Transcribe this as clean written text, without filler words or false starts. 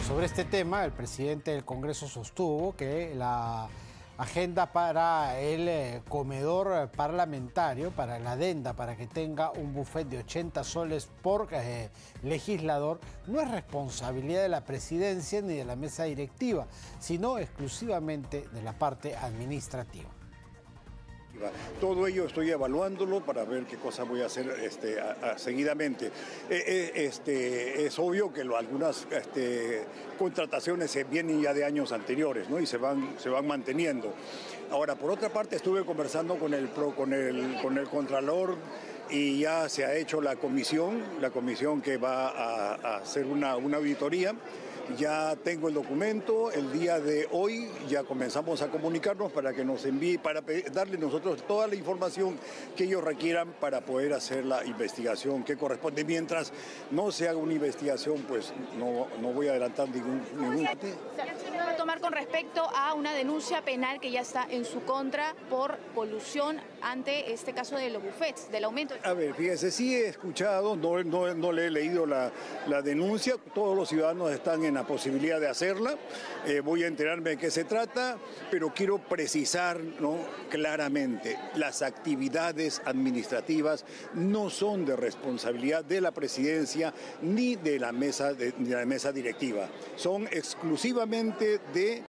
Sobre este tema, el presidente del Congreso sostuvo que la agenda para el comedor parlamentario, para la adenda, para que tenga un buffet de 80 soles por legislador, no es responsabilidad de la presidencia ni de la mesa directiva, sino exclusivamente de la parte administrativa. Todo ello estoy evaluándolo para ver qué cosa voy a hacer seguidamente. Es obvio que algunas contrataciones se vienen ya de años anteriores, ¿no? Y se van manteniendo. Ahora, por otra parte, estuve conversando con el Contralor y ya se ha hecho la comisión que va a hacer una auditoría. Ya tengo el documento, el día de hoy ya comenzamos a comunicarnos para que nos envíe, para darle nosotros toda la información que ellos requieran para poder hacer la investigación que corresponde. Mientras no se haga una investigación, pues no voy a adelantar ningún... ¿Qué va a tomar con respecto a una denuncia penal que ya está en su contra por colusión ante este caso de los buffets, del aumento? A ver, fíjese, sí he escuchado, no le he leído la denuncia, todos los ciudadanos están en la posibilidad de hacerla, voy a enterarme de qué se trata, pero quiero precisar, ¿no?, claramente, las actividades administrativas no son de responsabilidad de la presidencia ni de la mesa directiva, son exclusivamente de